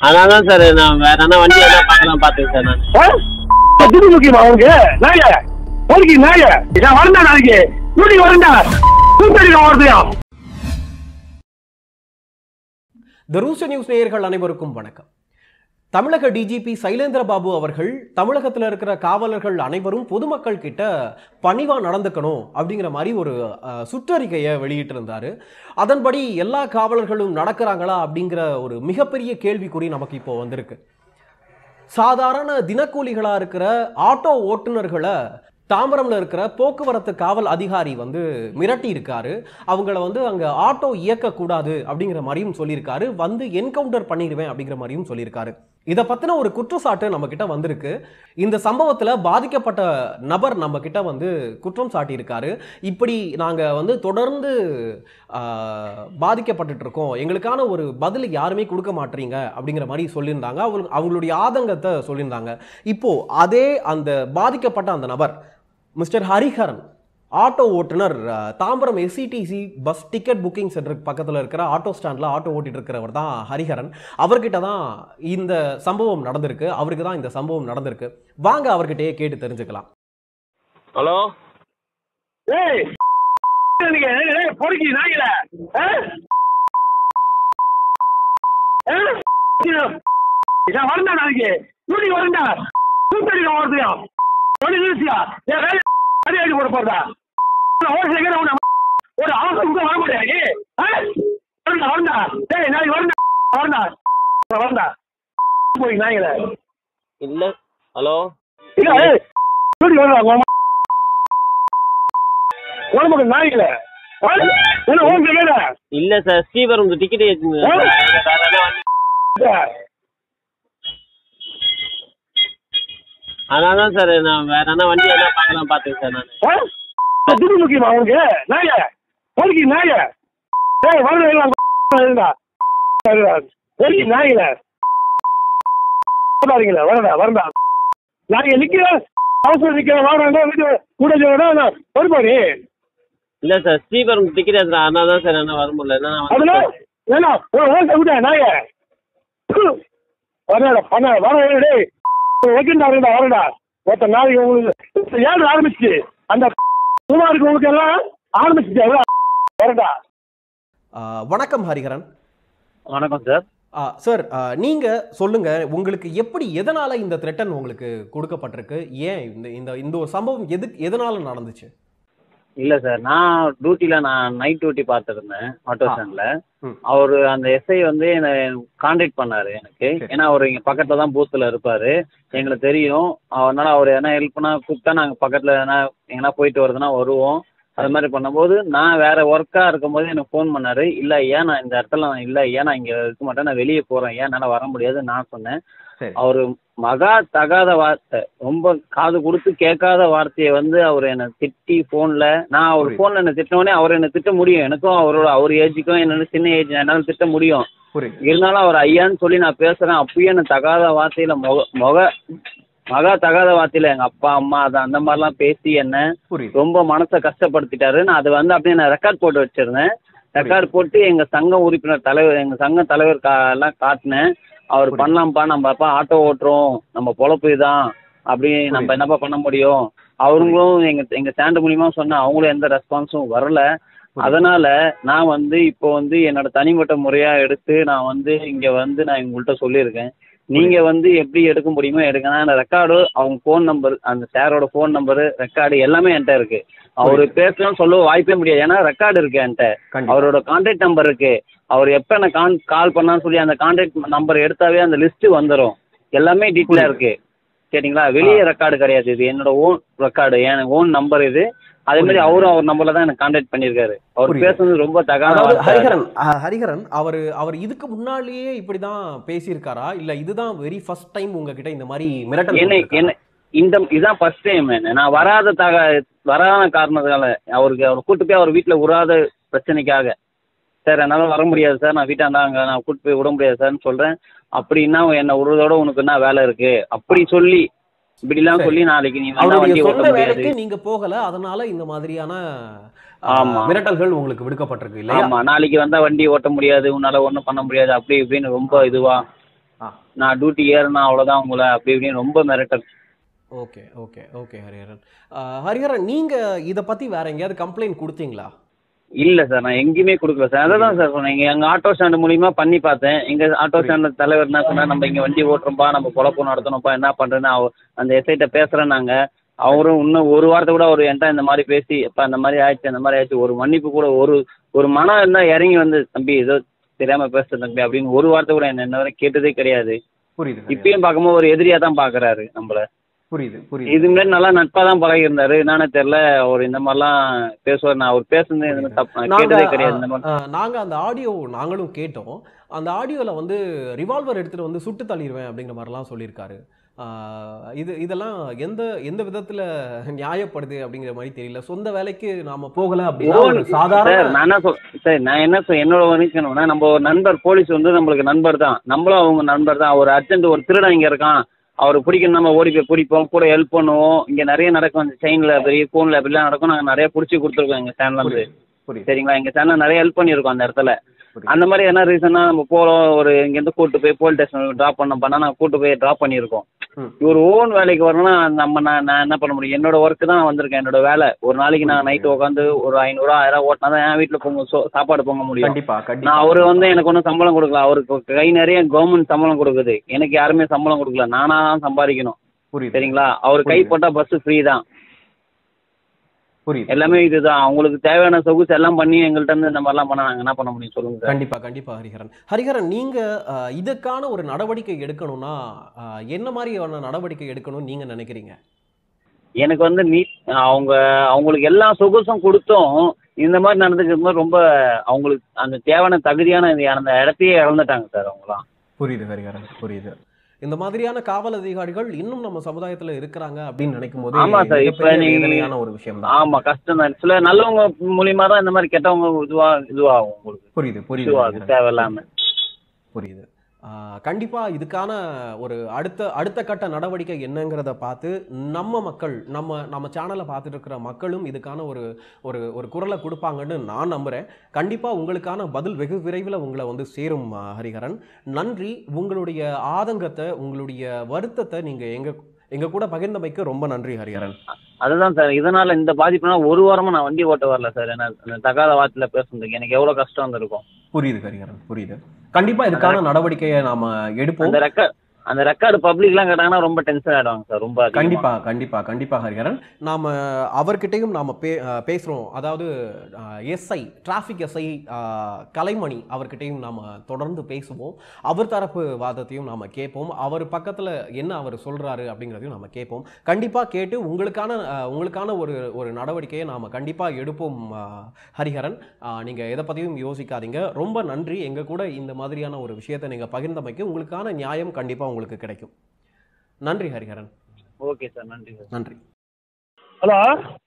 அதான் சார் நான் வேற என்ன வண்டி என்ன பார்க்கலாம் பார்த்தேன் சார் நான். துணி முக்கியமா உனக்கு நாய போலிக்கு நாய நான் வரண்டா நாளைக்கு துணி வரண்டா கூப்பிட்டு வரதையா. தி ரூஸ்டர் நியூஸ் நேயர்கள் அனைவருக்கும் வணக்கம். தமிழக டிஜிபி சைலேந்திர பாபு அவர்கள் தமிழகத்தில் இருக்கிற காவலர்கள் அனைவரும் பொதுமக்கள் கிட்ட பணிவா நடந்துக்கணும் அப்படிங்கிற மாதிரி ஒரு சுற்றறிக்கையை வெளியிட்டிருந்தாரு. அதன்படி எல்லா காவலர்களும் நடக்கிறாங்களா அப்படிங்கிற ஒரு மிகப்பெரிய கேள்விக்குறி நமக்கு இப்போ வந்திருக்கு. சாதாரண தினக்கூலிகளா இருக்கிற ஆட்டோ ஓட்டுநர்களை தாம்பரம்ல இருக்கிற போக்குவரத்து காவல் அதிகாரி மிரட்டி இருக்காரு. அவங்கள அங்க ஆட்டோ இயக்கக்கூடாது அப்படிங்கிற மாதிரியும் சொல்லியிருக்காரு. என்கவுண்டர் பண்ணிடுவேன் அப்படிங்கிற மாதிரியும் சொல்லியிருக்காரு. இதை பத்தின ஒரு குற்றச்சாட்டு நம்ம கிட்ட வந்திருக்கு. இந்த சம்பவத்துல பாதிக்கப்பட்ட நபர் நம்ம கிட்ட குற்றம் சாட்டியிருக்காரு. இப்படி நாங்க தொடர்ந்து பாதிக்கப்பட்டு இருக்கோம், எங்களுக்கான ஒரு பதில் யாருமே கொடுக்க மாட்டீங்க அப்படிங்கிற மாதிரி சொல்லியிருந்தாங்க. அவங்களுடைய ஆதங்கத்தை சொல்லியிருந்தாங்க. இப்போ அதே அந்த பாதிக்கப்பட்ட அந்த நபர் மிஸ்டர் ஹரிஹரன், ஆட்டோ ஓட்டுநர், Tambaram SCTC bus ticket booking சென்டருக்கு பக்கத்தில் இருக்கிற ஆட்டோ ஸ்டாண்டில் ஆட்டோ ஓட்டிட்டு இருக்கிறவர் தான் ஹரிஹரன். அவர்கிட்ட தான் இந்த சம்பவம் நடந்திருக்கு. அவருக்கு தான் இந்த சம்பவம் நடந்திருக்கு. வாங்க அவர்கிட்டயே கேட்டு தெரிஞ்சுக்கலாம். ஹலோ, வரண்டா நாளைக்கு துணி வரண்டா கூப்பிட்டு வரதையா போட போறதா ஒரு அவசரம் வர முடியாது. வரண்டா டேய் நாளைக்கு வரண்டா வரண்டா வரண்டா போய் நாய்கள இல்ல. ஹலோ, துணி வரண்டா உடம்புக்கு நாய்கள என்ன ஓன் கேட்கல. இல்ல சார், ஸ்ரீவரம் டிக்கெட் ஏற்றுங்க. அதான் சார் நான் வேற என்ன வண்டி என்ன பார்க்கலாம் பார்த்தேன் சார் நான். துணி முக்கியமா உனக்கு நாய போலிக்கு நாய வரண்டா போலிக்கு நாய்கள வரண்டா வரண்டா நாளைக்கு நிக்கிற அவசரம் நிக்கிற வாங்க வீட்டு கூட சொல்ல வருமாடி. இல்ல சார், ஸ்ரீவரம் டிக்கெட் ஏற்றுறேன். அதனால தான் சார் என்ன வர முடியல. அதுல ஏன்னா விட நாய வரடா பண்ண வர வைக்கண்டா வரண்டா வரண்டா ஒருத்த நாளைக்கு உங்களுக்கு ஏழு ஆரம்பிச்சு அந்த சுமாருக்கு உங்களுக்கு எல்லாம் ஆரம்பிச்சு வரண்டா. வணக்கம் ஹரிஹரன். வணக்கம் சார். சார், நீங்க சொல்லுங்க, உங்களுக்கு எப்படி எதனால இந்த த்ரெட்டன் உங்களுக்கு கொடுக்கப்பட்டிருக்கு? ஏன் இந்த ஒரு சம்பவம் எதனால நடந்துச்சு? இல்ல சார், நான் நைட் டியூட்டி பார்த்துருந்தேன் ஆட்டோ ஸ்டாண்ட்ல. அவரு அந்த எஸ்ஐ என்ன கான்டாக்ட் பண்ணாரு எனக்கு. ஏன்னா அவரு இங்க பக்கத்துல தான் பூத்துல இருப்பாரு, எங்களுக்கு தெரியும். அதனால அவர் என்ன ஹெல்ப்னா கூப்பிட்டா நாங்க பக்கத்துல எங்கன்னா போயிட்டு வருதுன்னா வருவோம். அது மாதிரி பண்ணும்போது நான் வேற ஒர்க்கா இருக்கும்போது எனக்கு ஃபோன் பண்ணாரு. இல்ல ஏன் நான் இந்த இடத்துல இல்ல, ஏன் நான் இங்க இருக்க மாட்டேன், நான் வெளியே போறேன், ஏன் என்னால வர முடியாது நான் சொன்னேன். அவரு மகா தகாத வார்த்தை, ரொம்ப காது கொடுத்து கேட்காத வார்த்தையை அவர் என்னை திட்டி போன்ல. நான் அவர் போன்ல என்ன திட்டினோடனே அவர் என்ன திட்ட முடியும், எனக்கும் அவர் ஏஜுக்கும் என்ன சின்ன ஏஜ், என்னால திட்ட முடியும். இருந்தாலும் அவர் ஐயான்னு சொல்லி நான் பேசுறேன். அப்பயும் என்ன தகாத வார்த்தையில மகா தகாத வார்த்தையில எங்க அப்பா அம்மா அந்த மாதிரிலாம் பேசி என்ன ரொம்ப மனசை கஷ்டப்படுத்திட்டாரு. நான் அதை அப்படியே நான் ரெக்கார்ட் போட்டு வச்சிருந்தேன். ரெக்கார்ட் போட்டு எங்க சங்க உறுப்பினர் தலைவர், எங்க சங்க தலைவர் எல்லாம் காட்டினேன். அவர் பண்ணலாம்ப்பா, நம்ம அப்பா ஆட்டோ ஓட்டுறோம், நம்ம பொழப்பு தான், அப்படி நம்ம என்னப்பா பண்ண முடியும். அவங்களும் எங்க ஸ்டாண்டு மூலியமா சொன்ன, அவங்களும் எந்த ரெஸ்பான்ஸும் வரல. அதனால நான் இப்போ என்னோட தனிப்பட்ட முறையா எடுத்து நான் இங்க நான் உங்கள்கிட்ட சொல்லியிருக்கேன். நீங்க எப்படி எடுக்க முடியுமோ எடுங்க. நான் ரெக்கார்டு, அவங்க ஃபோன் நம்பர், அந்த சாரோட ஃபோன் நம்பரு, ரெக்கார்டு எல்லாமே என்கிட்ட இருக்கு. அவரு பேசலாம் சொல்ல வாய்ப்பே முடியாது, ஏன்னா ரெக்கார்டு இருக்கு என்கிட்ட. அவரோட கான்டாக்ட் நம்பர் இருக்கு. அவர் எப்ப எனக்கு கால் பண்ணான்னு சொல்லி அந்த கான்டாக்ட் நம்பர் எடுத்தாவே அந்த லிஸ்ட் வந்துடும். எல்லாமே டீட்டெயிலா இருக்கு. சரிங்களா? வெளியே ரெக்கார்டு கிடையாது, இது என்னோட ஓன் ரெக்கார்டு, என் ஓன் நம்பர் இது. அதே மாதிரி அவரும் அவர் நம்பர்ல தான் எனக்கு கான்டாக்ட் பண்ணிருக்காரு. அவர் பேசுறது ரொம்ப தகாத. ஹரிஹரன் அவர் இதுக்கு முன்னாலேயே இப்படிதான் பேசியிருக்காரா, இல்ல இதுதான் வெரி ஃபர்ஸ்ட் டைம் உங்ககிட்ட இந்த மாதிரி மிரட்டல்? இதுதான் ஃபர்ஸ்ட் டைம். நான் வராத காரணத்தால அவர் கூட்டு போய் அவர் வீட்டுல விடாத பிரச்சனைக்காக, சார் என்னால வர முடியாது சார், நான் வீட்டாண்டாங்க நான் கூட்டு போய் விட முடியாது சார்ன்னு சொல்றேன். அப்படின்னா என்ன விடுறதோட உனக்கு என்ன வேலை இருக்கு அப்படி சொல்லி இப்படிலாம் சொல்லி நாளைக்கு நீ வண்டி ஓட்ட முடியாது, நீங்க போகல, அதனால இந்த மாதிரியான மிரட்டல்கள் உங்களுக்கு விடுக்கப்பட்டிருக்கு இல்லையா? ஆமா, நாளைக்கு வந்தா வண்டி ஓட்ட முடியாது, உன்னால ஒண்ணும் பண்ண முடியாது, அப்படி இப்படின்னு ரொம்ப இதுவா நான் டியூட்டி ஏறினா அவ்வளோதான் உங்களை அப்படி இப்படின்னு ரொம்ப மிரட்டல். Okay okay okay Hariharan. Hariharan, நீங்கள் இதை பற்றி வேற எங்கேயாவது கம்ப்ளைண்ட் கொடுத்தீங்களா? இல்லை சார், நான் எங்கேயுமே கொடுக்கல சார். அதை தான் சார் சொன்னேன், எங்கள் ஆட்டோ ஸ்டாண்டு மூலியமா பண்ணி பார்த்தேன். எங்கள் ஆட்டோ ஸ்டாண்டு தலைவர் என்ன சொன்னால், நம்ம இங்கே வண்டி ஓட்டுறோம்ப்பா, நம்ம குழப்பம் நடத்தணும்ப்பா, என்ன பண்ணுறேன்னு அந்த எஸ்ஐட்ட பேசுகிறேன்னாங்க. அவரும் இன்னும் ஒரு வாரத்தை கூட அவர் என்கிட்ட இந்த மாதிரி பேசி, எப்போ அந்த மாதிரி ஆயிடுச்சு அந்த மாதிரி ஆயிடுச்சு, ஒரு மன்னிப்பு கூட ஒரு மனம் இருந்தால் இறங்கி வந்து, தம்பி ஏதோ தெரியாமல் பேசுகிறேன் தம்பி அப்படின்னு ஒரு வார்த்தை கூட என்ன வரை கேட்டதே கிடையாது. புரியுது. இப்பயும் பார்க்கும்போது ஒரு எதிரியாக தான் பார்க்குறாரு நம்மள. புரியுது புரியுது. இது முன்னாடி நல்லா நட்பாக தான் பழகி இருந்தாரு. என்னன்னு தெரியல, அவர் இந்த மாதிரிலாம் பேசுவார். நான் அவர் பேசுனது தப்பு கேட்டதே கிடையாது. இந்த மாதிரி நாங்கள் அந்த ஆடியோ நாங்களும் கேட்டோம். அந்த ஆடியோவில் வந்து ரிவால்வர் எடுத்துகிட்டு வந்து சுட்டு தள்ளிடுவேன் அப்படிங்கிற மாதிரிலாம் சொல்லியிருக்காரு. இதெல்லாம் எந்த விதத்தில் நியாயப்படுது அப்படிங்கிற மாதிரி தெரியல. சொந்த வேலைக்கு நாம போகல அப்படின்னா சாதாரண நான் என்ன என்னோட நினைக்கணும்னா, நம்ம ஒரு நண்பர் போலீஸ் வந்து நம்மளுக்கு நண்பர் தான், நம்மளும் அவங்க நண்பர் தான். ஒரு அர்ஜென்ட் ஒரு திருடன் இங்கே இருக்கான், அவர் பிடிக்கணும், நம்ம ஓடி போய் பிடிப்போம், கூட ஹெல்ப் பண்ணுவோம். இங்கே நிறைய நடக்கும், அந்த செயினில் பெரிய ஃபோனில் அப்படிலாம் நடக்கும். நாங்கள் நிறைய பிடிச்சி கொடுத்துருக்கோம் எங்கள் சேனல்லேருந்து. சரிங்களா, எங்கள் சேனல் நிறைய ஹெல்ப் பண்ணியிருக்கோம் அந்த இடத்துல. அந்த மாதிரி என்ன ரீசன்னா, நம்ம போகிறோம், ஒரு இங்கேருந்து கூட்டு போய் போலீஸ் ஸ்டேஷன் ட்ராப் பண்ண நாங்கள் கூட்டு போய் ட்ராப் பண்ணியிருக்கோம். இவர் ஓன் வேலைக்கு வரணும்னா நான் என்ன பண்ண முடியும்? என்னோட ஒர்க்கு தான் வந்திருக்கேன், என்னோட வேலை. ஒரு நாளைக்கு நான் நைட்டு உட்காந்து ஒரு 500 1000 ஓட்டினா தான் என் வீட்டில் சாப்பாடு பொங்க முடியும். நான் அவரு வந்து எனக்கு ஒன்றும் சம்பளம் கொடுக்கல, அவருக்கு கை நிறைய கவர்மெண்ட் சம்பளம் கொடுக்குது, எனக்கு யாருமே சம்பளம் கொடுக்கல, நானா தான் சம்பாதிக்கணும். சரிங்களா, அவர் கை போட்டால் பஸ் ஃப்ரீ தான், எல்லாமே இதுதான். அவங்களுக்கு தேவையான சொகுசு எல்லாம் பண்ணி எங்கள்கிட்ட இருந்து இந்த மாதிரிலாம் பண்ண நாங்கள் என்ன பண்ண முடியும் சொல்லுங்க? கண்டிப்பா கண்டிப்பா ஹரிஹரன், நீங்க இதுக்கான ஒரு நடவடிக்கை எடுக்கணும்னா என்ன மாதிரியான நடவடிக்கை எடுக்கணும்னு நீங்க நினைக்கிறீங்க? எனக்கு வந்து அவங்களுக்கு எல்லா சொகுசும் கொடுத்தும் இந்த மாதிரி நடந்துக்கிறது மாதிரி ரொம்ப அவங்களுக்கு அந்த தேவையான தகுதியான அந்த இடத்தையே இழந்துட்டாங்க சார் அவங்களாம். புரியுது ஹரிஹரன், புரியுது. இந்த மாதிரியான காவல் அதிகாரிகள் இன்னும் நம்ம சமுதாயத்துல இருக்கிறாங்க அப்படின்னு நினைக்கும் போது ஆமா சார், இப்ப வேதனையான ஒரு விஷயம் தான். ஆமா, கஷ்டம் தான். சில நல்லவங்க மூலியமா தான் இந்த மாதிரி கெட்டவங்க இதுவாகும் உங்களுக்கு. புரியுது புரியுது, தேவையில்லாம. புரியுது. கண்டிப்பா இதுக்கான ஒரு அடுத்த கட்ட நடவடிக்கை என்னங்கிறத பார்த்து நம்ம மக்கள், நம்ம சேனலை பார்த்துட்டு இருக்கிற மக்களும் இதுக்கான ஒரு குரலை கொடுப்பாங்கன்னு நான் நம்புறேன். கண்டிப்பா உங்களுக்கான பதில் வெகு விரைவில் உங்களை வந்து சேரும் ஹரிஹரன். நன்றி. உங்களுடைய ஆதங்கத்தை, உங்களுடைய வருத்தத்தை நீங்க எங்க கூட பகிர்ந்தமைக்கு ரொம்ப நன்றி ஹரிஹரன். அதுதான் சார், இதனால இந்த பாதிப்புனா ஒரு வாரமா நான் வண்டி ஓட்ட வரல சார். என்ன தகாத வார்த்தையில பேசுறதுக்கு எனக்கு எவ்வளவு கஷ்டம் வந்திருக்கும். புரியுது ஹரிஹரன், புரியுது. கண்டிப்பா இதுக்கான நடவடிக்கையை நாம எடுப்போம். அந்த ரெக்கார்டு பப்ளிக்லாம் கேட்டாங்கன்னா ரொம்ப டென்ஷன் ஆயிடுவாங்க சார், ரொம்ப. கண்டிப்பா கண்டிப்பா கண்டிப்பா ஹரிஹரன், நாம அவர்கிட்டையும் நாம பேசுறோம். அதாவது எஸ்ஐ, டிராஃபிக் எஸ்ஐ கலைமணி அவர்கிட்டையும் நாம தொடர்ந்து பேசுவோம். அவர் தரப்பு வாதத்தையும் நாம கேட்போம். அவர் பக்கத்துல என்ன அவர் சொல்றாரு அப்படிங்கிறதையும் நாம கேட்போம். கண்டிப்பா கேட்டு உங்களுக்கான ஒரு நடவடிக்கையை நாம கண்டிப்பா எடுப்போம் ஹரிஹரன். நீங்க எதை பத்தியும் யோசிக்காதீங்க. ரொம்ப நன்றி. எங்க கூட இந்த மாதிரியான ஒரு விஷயத்தை நீங்க பகிர்ந்தமைக்கு உங்களுக்கான நியாயம் கண்டிப்பா உங்களுக்கு கிடைக்கும். நன்றி ஹரிஹரன். ஓகே சார், நன்றி சார். நன்றி. ஹலோ,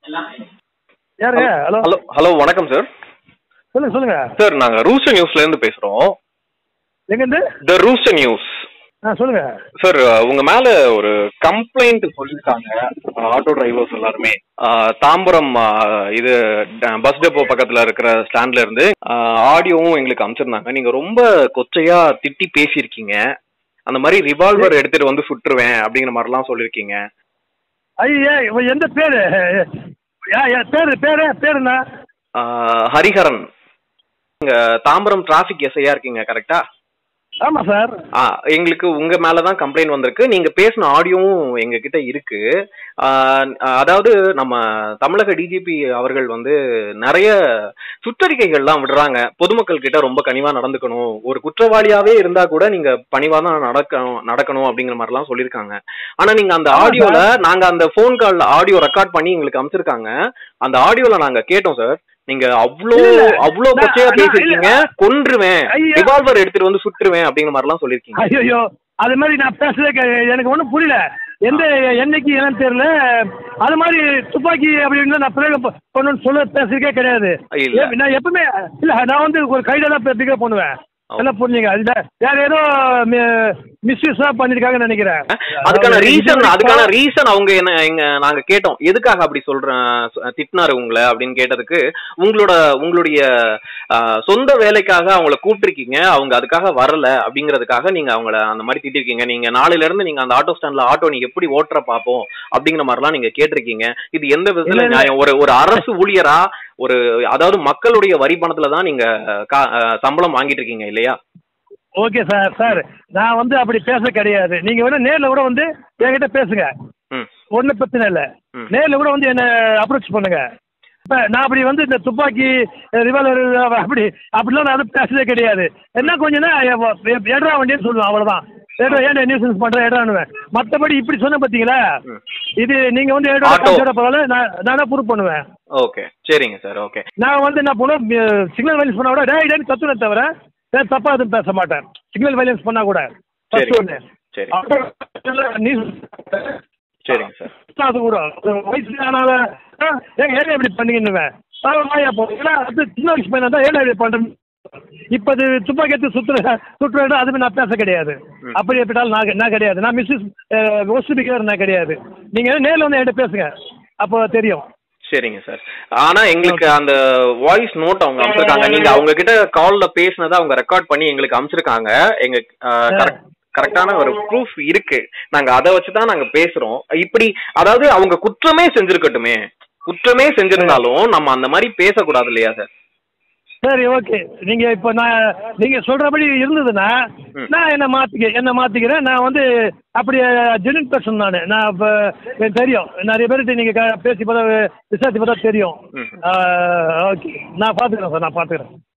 யாருங்க? ஹலோ ஹலோ, வணக்கம் சார். சொல்லுங்க சார், நாங்க ரூஸ்டர் நியூஸ்ல இருந்து பேசுறோம். எங்க இருந்து? The rooster news. சொல்லுங்க சார். உங்க மேல ஒரு கம்ப்ளைண்ட் சொல்லிருக்காங்க ஆட்டோ டிரைவர்ஸ் எல்லாருமே. தாம்பரம் இது பஸ் டெப்போ பக்கத்துல இருக்கிற ஸ்டாண்ட்ல இருந்து ஆடியோவும் எங்களுக்கு அனுப்பிச்சிருந்தாங்க. நீங்க ரொம்ப கொச்சையா திட்டி பேசியிருக்கீங்க. அந்த மாதிரி ரிவால்வர் எடுத்துட்டு வந்து சுட்டுருவேன் அப்படிங்கிற மாதிரிலாம் சொல்லியிருக்கீங்க. ஐயா, எந்த பேரு? பேருண்ணா? ஹரிஹரன். நீங்க தாம்பரம் டிராஃபிக் எஸ்ஐயா இருக்கீங்க, கரெக்டா? ஆமா சார். எங்களுக்கு உங்க மேலதான் கம்ப்ளைண்ட் வந்திருக்கு. நீங்க பேசின ஆடியோவும் எங்க கிட்ட இருக்கு. அதாவது நம்ம தமிழக டிஜிபி அவர்கள் வந்து நிறைய சுற்றறிக்கைகள்லாம் விடுறாங்க. பொதுமக்கள் கிட்ட ரொம்ப கனிவா நடந்துக்கணும், ஒரு குற்றவாளியாவே இருந்தா கூட நீங்க பணிவா தான் நடக்கணும் அப்படிங்கிற மாதிரி எல்லாம் சொல்லியிருக்காங்க. ஆனா நீங்க அந்த ஆடியோல, நாங்க அந்த போன் கால் ஆடியோ ரெக்கார்ட் பண்ணி எங்களுக்கு அனுப்பிச்சிருக்காங்க. அந்த ஆடியோல நாங்க கேட்டோம் சார். நீங்க அவ்வளோ கொச்சையா பேசிருக்கீங்க. கொன்றுவேன், ரிவால்வர் எடுத்துட்டு வந்து சுட்டுருவேன் அப்படிங்கிற மாதிரி எல்லாம் சொல்லிருக்கீங்க. ஐயோ, அது மாதிரி நான் பேசுறதுக்கு எனக்கு ஒன்றும் புரியல. என்னைக்கு என்னன்னு தெரியல. அது மாதிரி துப்பாக்கி அப்படின்னு நான் பிரயோகம் பண்ணணும்னு சொல்ல பேசுறதுக்கே கிடையாது. நான் எப்பவுமே இல்ல, நான் வந்து ஒரு கைடெல்லாம் பிக்கப் பண்ணுவேன். எல்லாம் புரிஞ்சுங்க. வேற ஏதோ மிஸ்யூஸா பண்ணிருக்காங்கன்னு நினைக்கிறேன். அதுக்கான ரீசன் அவங்க என்ன நாங்க கேட்டோம், எதுக்காக அப்படி திட்டினாரு உங்களை அப்படின்னு கேட்டதுக்கு, உங்களுடைய சொந்த வேலைக்காக அவங்கள கூப்பிட்டுருக்கீங்க, அவங்க அதுக்காக வரல அப்படிங்கறதுக்காக நீங்க அவங்கள அந்த மாதிரி திட்டிருக்கீங்க. நீங்க நாளையில இருந்து நீங்க அந்த ஆட்டோ ஸ்டாண்ட்ல ஆட்டோ நீங்க எப்படி ஓட்டுற பாப்போம் அப்படிங்கிற மாதிரிலாம் நீங்க கேட்டிருக்கீங்க. இது எந்த விதத்துல நியாயம்? ஒரு அரசு ஊழியரா, அதாவது மக்களுடைய வரி பணத்துலதான் நீங்க சம்பளம் வாங்கிட்டு இருக்கீங்க இல்லையா? ஓகே சார், நான் வந்து அப்படி பேச கிடையாது. நீங்க வேணா நேர்ல கூட வந்து என்கிட்ட பேசுங்க, ஒன்னும் பிரச்சனை இல்லை. நேர்ல கூட வந்து என்ன அப்ரோச் பண்ணுங்க. இப்ப நான் அப்படி வந்து இந்த துப்பாக்கி ரிவால்வர் அப்படிலாம் நான் பேசவே கிடையாது. என்ன கொஞ்சம் எட்ரா வண்டின்னு சொல்லுவேன், அவ்வளவுதான். ஏன் நியூசன்ஸ் பண்றேன் ஏடானுவேன். மற்றபடி இப்படி சொன்ன பாத்தீங்களா, இது நீங்க வந்து பரவாயில்ல, நானே ப்ரூவ் பண்ணுவேன். ஓகே, சரிங்க சார். ஓகே, நான் வந்து என்ன பண்ணுவேன், சிக்னல் வைலன்ஸ் பண்ணா கூட டேன்னு கத்துனே தவிர தப்பா எதுவும் பேச மாட்டேன். சிக்னல் வைலன்ஸ் பண்ணா கூட சரிங்க சார். அது கூட வயசு ஆனால ஏன் இப்படி பண்ணீங்கன்னுவேன். சின்ன வயசு பையனா தான் ஏன் இப்படி பண்றேன். இப்ப அது துப்பாக்கி எடுத்து சுற்றுறேன், அதுமே நான் பேச கிடையாது. அப்படி எப்படினாலும் நான் கிடையாது. நான் மிஸ்ஸஸ் ஓஸ்டிபிகர் நான் கிடையாது. நீங்க நேரில் வந்து என்கிட்ட பேசுங்க, அப்போ தெரியும். சரிங்க சார். ஆனா எங்களுக்கு அந்த வாய்ஸ் நோட் அவங்க அனுப்பிச்சிருக்காங்க. நீங்க அவங்க கிட்ட கால்ல பேசினதை அவங்க ரெக்கார்ட் பண்ணி எங்களுக்கு அனுப்பிச்சிருக்காங்க. எங்க கரெக்டான ஒரு ப்ரூஃப் இருக்கு. நாங்க அதை வச்சுதான் நாங்க பேசுறோம். இப்படி அதாவது அவங்க குற்றமே செஞ்சிருந்தாலும் நம்ம அந்த மாதிரி பேசக்கூடாது இல்லையா சார்? சரி, ஓகே. நீங்க இப்ப நீங்க சொல்றபடி இருந்ததுன்னா நான் என்ன மாத்திக்கிறேன். நான் வந்து அப்படி ஜெனின் பர்சன் நான் இப்ப எனக்கு தெரியும். நிறைய பேர்கிட்ட நீங்க பேசி பார்த்தா விசாரிச்சு பார்த்தா தெரியும். ஓகே, நான் பாத்துக்கிறேன் சார், நான் பாத்துக்கிறேன்.